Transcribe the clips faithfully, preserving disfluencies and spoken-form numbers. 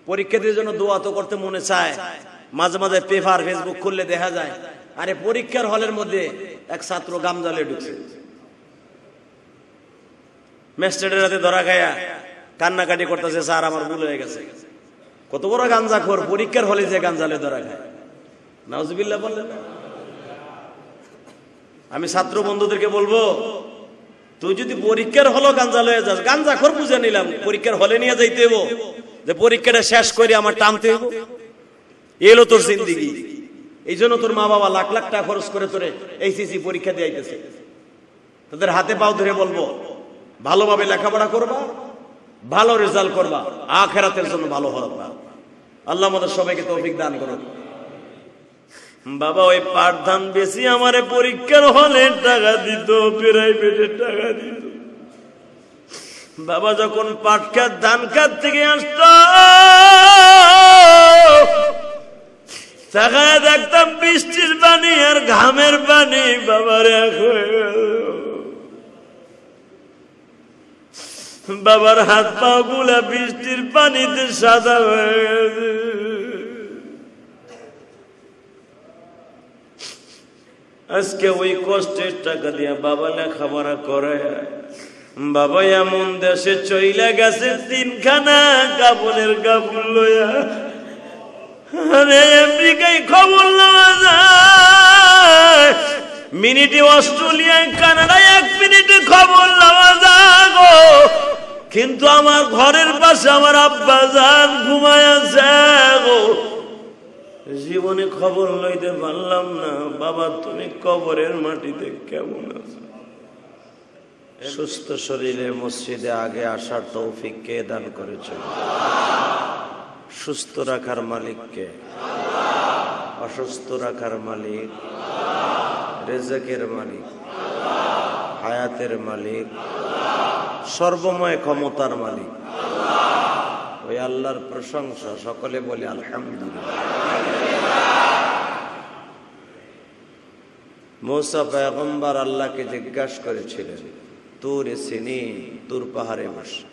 পরীক্ষা দিয়ে জন্য দোয়া তো করতে মনে চায়, মাঝে মাঝে পেপার ফেসবুক খুললে দেখা যায় আরে পরীক্ষার হলের মধ্যে এক ছাত্র গামজালে ঢুকছে, ম্যাজিস্ট্রেটের হাতে ধরা খায়া কান্নাকাটি করতেছে, স্যার আমার ভুল হয়ে গেছে। কত বড় গাঞ্জাখোর, পরীক্ষার হলে যে গাঞ্জালে ধরা খায়। নাউজুবিল্লাহ বললেন। আমি ছাত্র বন্ধুদেরকে বলবো, তুই যদি পরীক্ষার হলো গাঞ্জা লয়ে যাস, গাঞ্জাখোর বুঝে নিলাম, পরীক্ষার হলে নিয়ে যাইতে হইব, যে পরীক্ষাটা শেষ করে আমার টানতে হইব, এলো তোর জিন্দেগি। এই জন্য তোর মা বাবা লাখ লাখ টাকা খরচ করে তোরে এইচএসসি পরীক্ষা দিয়ে আইতেছে। তাদের হাতে পাও ধরে বলবো, ভালোভাবে লেখাপড়া করবা, ভালো রেজাল্ট করবা, আখিরাতের জন্য ভালো হবে। আল্লাহ আমাদের সবাইকে তৌফিক দান করুন। বাবা ওই পাট ধান বেশি আমারে পরীক্ষার হলে টাকা দিত, প্রাইভেটে টাকা দিত। বাবা যখন পাট খাত ধান খাত থেকে আসত, তাকায় দেখতাম বৃষ্টির পানি আর ঘামের পানি বাবার এক হয়ে গেল। বাবার হাত পা গুলা বৃষ্টির পানিতে সাদা হয়ে গেছে। আজকে ওই কষ্টের টাকা দিয়া বাবা লেখাপড়া করে, বাবা এমন দেশে চইলা গেছে তিনখানা কাপড়ের কাপড় লইয়া। আরে আমেরিকায় খবর নেওয়া যায়, মিনিটে অস্ট্রেলিয়ায় কানাডায় এক মিনিটে খবর নেওয়া যায় গো, কিন্তু আমার ঘরের পাশে আমার আব্বা জান ঘুমায় আছে গো, জীবনে খবর লইতে পারলাম না। বাবা তুমি কবরের মাটিতে কেমন আছো? সুস্থ শরীরে মসজিদে আগে আসার তৌফিক কে দান করেছে? সুস্থ রাখার মালিক কে? অসুস্থ রাখার মালিক, রিজকের মালিক, হায়াতের মালিক, সর্বময় ক্ষমতার মালিক। ওই আল্লাহর প্রশংসা, সকলে বলে আলহামদুলিল্লাহ। মুসা পয়গম্বর আল্লাহকে জিজ্ঞাসা করেছিলেন, তুর সিনিন, তুর পাহাড়ে বসে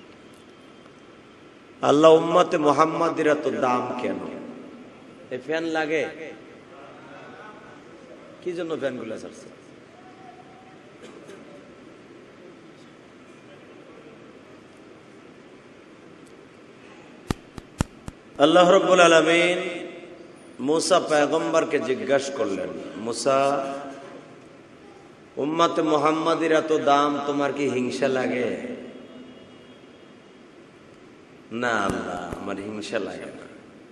আল্লাহ উম্মতে মুহাম্মাদের এত দাম কেন? এই ফ্যান লাগে কি জন্য? ফ্যান গুলা চলছে। আল্লাহ রাব্বুল আলামিন মুসা পয়গম্বরকে জিজ্ঞাসা করলেন, মুসা উম্মতে মুহাম্মাদের এত দাম তোমার কি হিংসা লাগে? না আল্লাহ, আমার হিংসা লাগে না,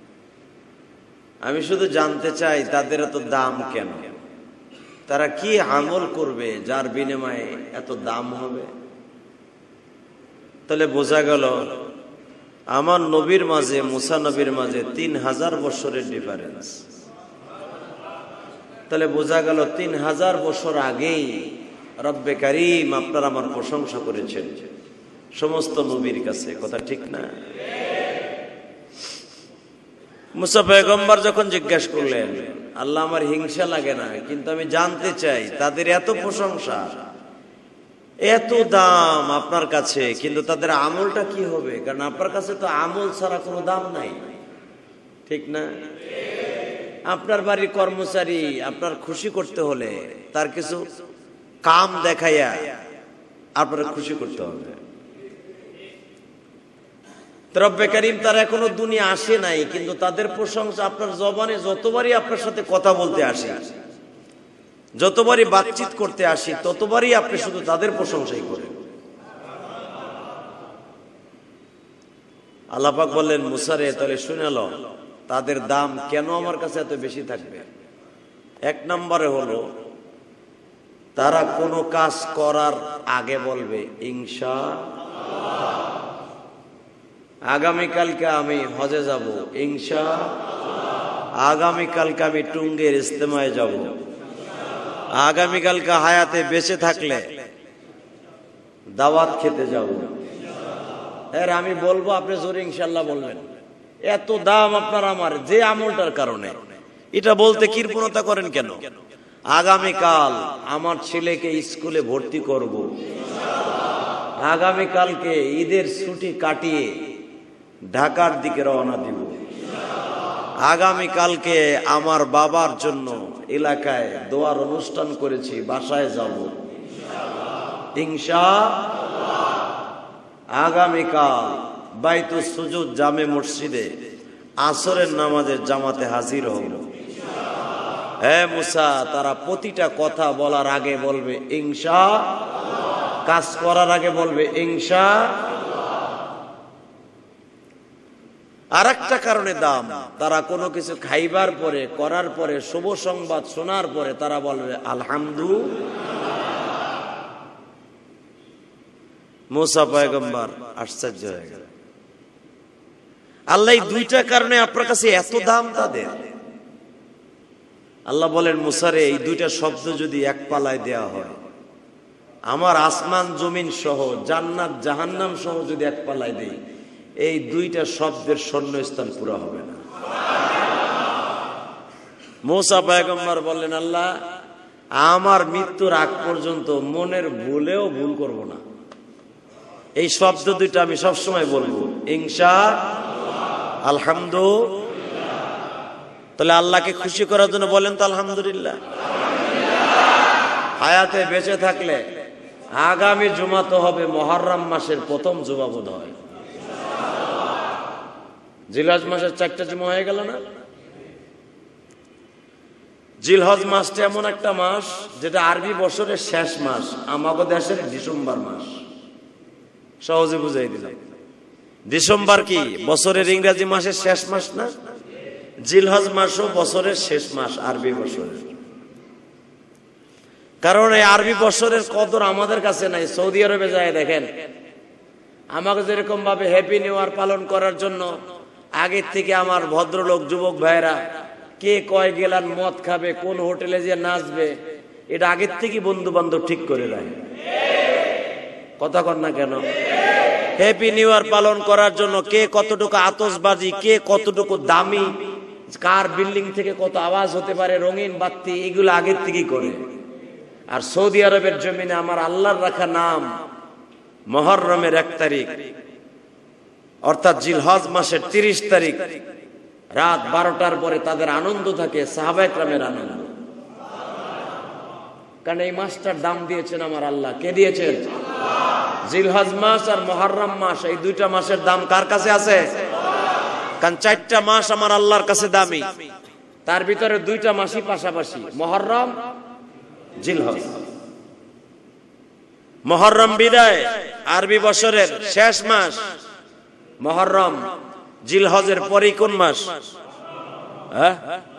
আমি শুধু জানতে চাই তাদের এত দাম কেন, তারা কি আমল করবে যার বিনিময়ে এত দাম হবে। তাহলে বোঝা গেল আমার নবীর মাঝে, মুসা নবীর মাঝে তিন হাজার বছরের ডিফারেন্স। তাহলে বোঝা গেল তিন হাজার বছর আগেই রব্বে কারিম আপনার আমার প্রশংসা করেছেন সমস্ত নবীর কাছে, কথা ঠিক না? মুসা পয়গম্বর যখন জিজ্ঞাসা করলেন, আল্লাহ আমার হিংসা লাগে না, কিন্তু আমি জানতে চাই তাদের এত প্রশংসা, এত দাম আপনার কাছে, কিন্তু তাদের আমলটা কি হবে? কারণ আপনার কাছে তো আমল ছাড়া কোনো দাম নাই, ঠিক না? আপনার বাড়ির কর্মচারী আপনার খুশি করতে হলে তার কিছু কাম দেখাইয়া আপনার খুশি করতে হবে। রব্বে কারীম তারা এখনো দুনিয়া আসে নাই, কিন্তু তাদের প্রশংসা আপনার জবানে যতবারই আপনার সাথে কথা বলতে আসে, যতবারই বাতচিত করতে আসি, ততবারই আপনি শুধু তাদের প্রশংসাই করেন। আল্লাহ পাক বললেন, মুসা রে তাহলে শুনে লো তাদের দাম কেন আমার কাছে এত বেশি থাকবে। এক নম্বরে হলো তারা কোনো কাজ করার আগে বলবে ইনশাআল্লাহ, আগামীকালকে আমি হজে যাব ইনশাআল্লাহ, আগামীকালকে আমি টুঙ্গের ইজতেমায় যাব, আগামীকালকে হায়াতে বেঁচে থাকলে দাওয়াত খেতে যাব। এর আমি বলবো, আপনি জোরে ইনশাআল্লাহ বলবেন। এত দাম আপনার আমার যে আমলটার কারণে, এটা বলতে কৃপণতা করেন কেন? আগামীকাল আমার ছেলেকে স্কুলে ভর্তি করব, আগামীকালকে ঈদের ছুটি কাটিয়ে ঢাকার দিকে রওনা দিব। আগামী কালকে আমার বাবার জন্য এলাকায় দোয়ার অনুষ্ঠান করেছি, বাসায় যাব ইনশাআল্লাহ। আগামীকাল বাইতুস সুজুদ জামে মসজিদে আসরের নামাজের জামাতে হাজির হব। হে মুসা, তারা প্রতিটা কথা বলার আগে বলবে ইনশাআল্লাহ, কাজ করার আগে বলবে ইনশাআল্লাহ। আর একটা কারণে দাম, তারা কোনো কিছু খাইবার পরে, করার পরে, শুভ সংবাদ শোনার পরে তারা বলবে আলহামদুলিল্লাহ। মুসা পয়গম্বর আশ্চর্য হয়ে গেল। আল্লাহ এই দুইটা কারণে আপনার কাছে এত দাম তাদের। আল্লাহ বলেন, মুসারে, এই দুইটা শব্দ যদি এক পালায় দেয়া হয়, আমার আসমান জমিন সহ, জান্নাত জাহান্নাম সহ যদি এক পালায় দেই, এই দুইটা শব্দের শূন্যস্থান পুরো হবে না। মুসা পয়গম্বর বললেন, আল্লাহ, আমার মৃত্যুর আগ পর্যন্ত মনের ভুলেও ভুল করব না, এই শব্দ দুইটা আমি সবসময় বলবো ইনশাআল্লাহ, আলহামদুলিল্লাহ। তাহলে আল্লাহকে খুশি করার জন্য বলেন তো আলহামদুলিল্লাহ। হায়াতে বেঁচে থাকলে আগামী জুমা তো হবে মুহররম মাসের প্রথম জুমা বোধ হয়। জিলহজ মাসের চারটা জুমা হয়ে গেল না? জিলহজ মাসটা এমন একটা মাস যেটা আরবি বছরের শেষ মাস, আমাদের দেশের ডিসেম্বর মাস। সহজে বুঝাই দিলাম। ডিসেম্বর কি বছরের ইংরেজি মাসের শেষ মাস না? জিলহজ মাসও বছরের শেষ মাস আরবি বছরের। কারণ এই আরবি বছরের কদর আমাদের কাছে নাই। সৌদি আরবে যায় দেখেন, আমাকে যেরকম ভাবে হ্যাপি নিউ ইয়ার পালন করার জন্য আগের থেকে আমার ভদ্রলোক যুবক ভাইরা কে কয় গেলান মদ খাবে, কোন হোটেলে যে নাচবে, এটা আগের থেকে বন্ধু বান্ধব ঠিক করে রাখে। কথা কর না কেন? হ্যাপি নিউ ইয়ার পালন করার জন্য কে কতটুকু আতশবাজি, কে কতটুকু দামি, কার বিল্ডিং থেকে কত আওয়াজ হতে পারে, রঙিন বাতি, এগুলো আগের থেকেই করে। আর সৌদি আরবের জমিনে আমার আল্লাহর রাখা নাম মুহররমের এক তারিখ অর্থাৎ জিলহজ মাসের তিরিশ তারিখ রাত বারোটার পরে তাদের আনন্দ থাকে, সাহাবা একরামের আনন্দ। কারণ এই মাসটার দাম দিয়েছেন আমার আল্লাহ। কে দিয়েছেন? জিলহজ মাস আর মুহররম মাস, এই দুইটা মাসের দাম কার কাছে আছে? কারণ চারটা মাস আমার আল্লাহর কাছে দামি, তার ভিতরে দুইটা মাসই পাশাপাশি, মুহররম জিলহজ। মুহররম বিদায়, আরবি বছরের শেষ মাস মুহররম। জিলহজের পরে কোন মাস? হ্যাঁ,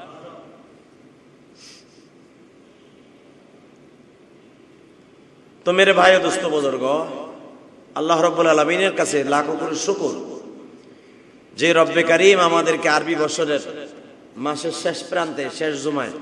তো মেরে ভাই ও দোস্ত বুজুর্গ, আল্লাহ রাব্বুল আলামিনের কাছে লাখো কোটি শুকর যে রব্বে কারীম আমাদেরকে আরবি বছরের মাসের শেষ প্রান্তে, শেষ জুমায়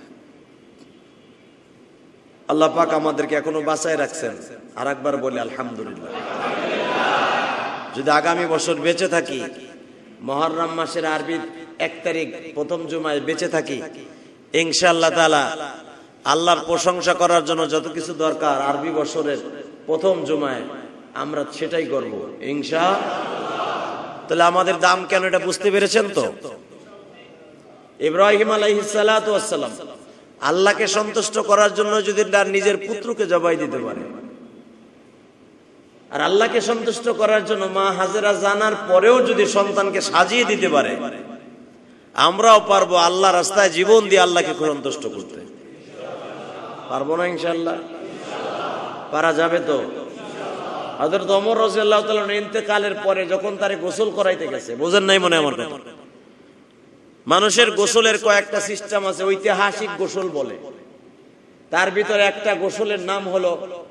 আল্লাহ পাক আমাদেরকে এখনো বাঁচায় রাখছেন। আর একবার বলি আলহামদুলিল্লাহ। যদি আগামী বছর বেঁচে থাকি, মুহররম মাসের আরবি এক তারিখ প্রথম জুমায় বেঁচে থাকি, ইনশাআল্লাহ তাআলা আল্লাহর প্রশংসা করার জন্য যত কিছু দরকার আরবি বছরের প্রথম জুমায় আমরা সেটাই করব ইনশাআল্লাহ। তাহলে আমাদের দাম কেন এটা বুঝতে পেরেছেন তো? ইব্রাহিম আলাইহিস সালাতু ওয়াস সালাম আল্লাহকে সন্তুষ্ট করার জন্য যদি তার নিজের পুত্রকে জবাই দিতে পারে, আর আল্লাহকে সন্তুষ্ট করার জন্য মা হাজেরা জানার পরেও যদি সন্তানকে সাজিয়ে দিতে পারে, আমরাও পারবো আল্লাহ রাস্তায় জীবন দিয়ে আল্লাহকে সন্তুষ্ট করতে। পারবো না ইনশাআল্লাহ? পারা যাবে তো? হযরত ওমর রাদিয়াল্লাহু তাআলা ইন্তেকালের পরে যখন তারে গোসল করাইতে গেছে, বোঝেন নাই মনে আমার কথা, মানুষের গোসলের কয়েকটা সিস্টেম আছে, ঐতিহাসিক গোসল বলে। তার ভিতরে একটা গোসলের নাম হলো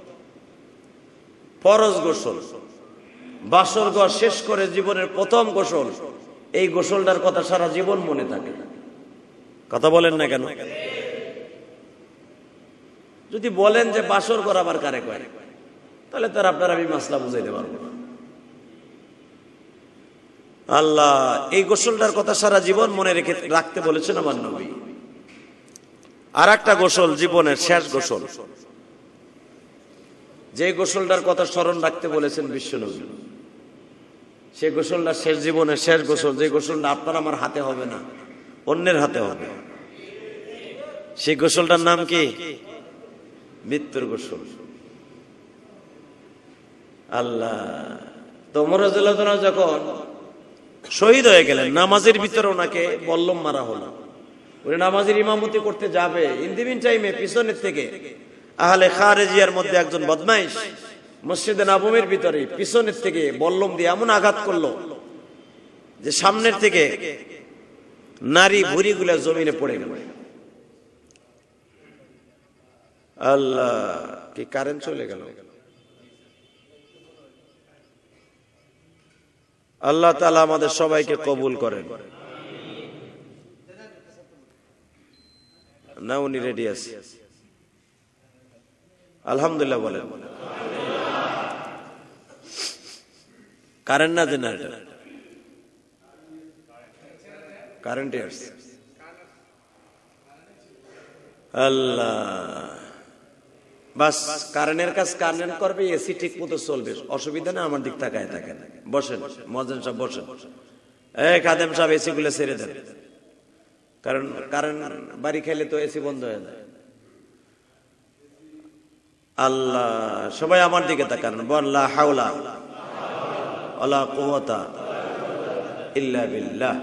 ফরজ গোসল, বাসর ঘর শেষ করে জীবনের প্রথম গোসল। এই গোসলটার কথা সারা জীবন মনে থাকে। কথা বলেন না কেন? যদি বলেন যে বাসর ঘর আবার কারে কয়, তাহলে তার আপনার আমি মাসলা বুঝাইতে পারবো না। আল্লাহ এই গোসলটার কথা সারা জীবন মনে রেখে রাখতে বলেছেন আমার নবী। আর একটা গোসল জীবনের শেষ গোসল, যে গোসলটার কথা স্মরণ রাখতে বলেছেন বিশ্বনবী, সে গোসলটা শেষ জীবনের শেষ গোসল, যে গোসলটা আপনার আমার হাতে হবে না, অন্যের হাতে হবে। সেই গোসলটার নাম কি? মৃত্যুর গোসল। আল্লাহ। তো ওমর রাদিয়াল্লাহু তাআলা যখন শহীদ হয়ে গেলেন, নামাজের ভিতরে ওনাকে বল্লম মারা হলো। উনি নামাজের ইমামতি করতে যাবে, ইন দি মিন টাইমে পিছনের থেকে আহলে খারেজিয়ার মধ্যে একজন বদমাইশ মসজিদে নববীর ভিতরে পিছনের থেকে বল্লম দিয়ে এমন আঘাত করলো যে সামনের থেকে নারী ভুঁড়িগুলা জমিনে পড়ে গেল। আল্লাহ, কি কারেন্ট চলে গেল। আল্লাহ তাআলা আমাদের সবাইকে কবুল করেন। না, উনি রেডি আছে, আলহামদুলিল্লাহ বলেন। কারেন্ট না জেনারেটর? কারেন্টে আসছে। আল্লাহ, বাস কারেন্টের কাজ কারেন্ট করবে, এসি ঠিক মতো চলবে, অসুবিধা নেই। আমার দিক তাকায় থাকেন, বসেন মহাজন সাহেব বসেন। এই খাদেম সাহেব এসি গুলো ছেড়ে দেন, কারণ কারেন্ট বাড়ি খেলে তো এসি বন্ধ হয়ে যায়। আল্লাহ, সবাই আমার দিকে তাকান, বল লা হাওলা ওয়ালা কুওয়াতা ইল্লা বিল্লাহ।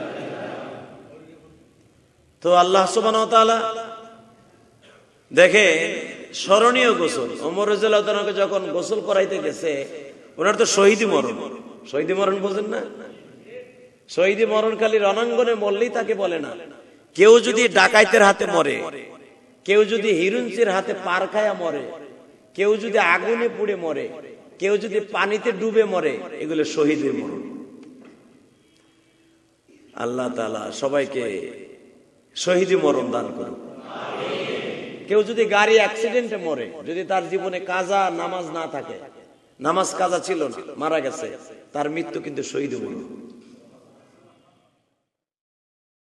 তো আল্লাহ সুবহানাহু ওয়া তাআলা দেখে স্মরণীয় গোসল। ওমর রাদিয়াল্লাহু তাআলাকে যখন গোসল করাইতে গেছে, ওনার তো শহীদি মরণ। শহীদি মরণ বোঝেন না? শহীদি মরণ খালি রণাঙ্গনে মরলেই তাকে বলে না। কেউ যদি ডাকাইতের হাতে মরে, কেউ যদি হিরুঞ্চির হাতে পার খায়া মরে, কেউ যদি আগুনে পুড়ে মরে, কেউ যদি পানিতে ডুবে মরে, এগুলো শহীদের মরণ। আল্লাহ তাআলা সবাইকে শহীদি মরণ দান করুন। কেউ যদি গাড়ি অ্যাক্সিডেন্টে মরে, যদি তার জীবনে কাজা নামাজ না থাকে, নামাজ কাজা ছিল না, মারা গেছে, তার মৃত্যু কিন্তু শহীদ মরণ।